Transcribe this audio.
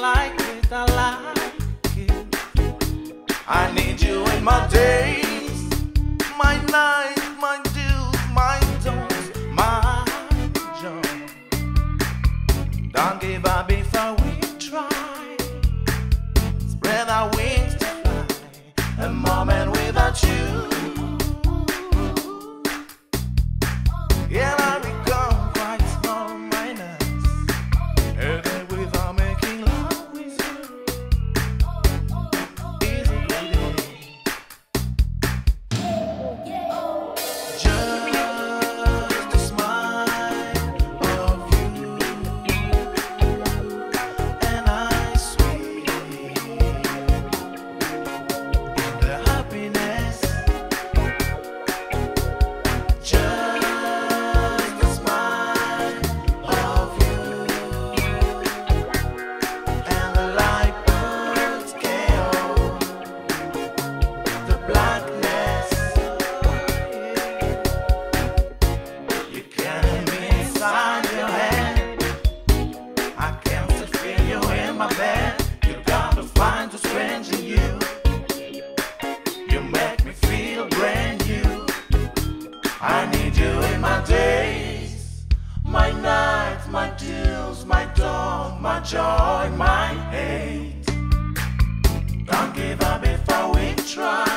like it, I like it. I need you in my days, my nights, my dews, my don'ts, my joy. Don't give up before we try. Spread our wings to fly. A moment without you, yeah, I become quite small-minded. A day without making love with you is a great day. Just a smile of you, and I sweet in the happiness. Just a smile of you, and the light puts chaos, the blackness. You carry me inside your head. I can still feel you in my bed. You gotta find the strange in you. You make me feel brand new. I need you in my days, my nights, my dews, my dawn, my joy, my hate. Don't give up before we try.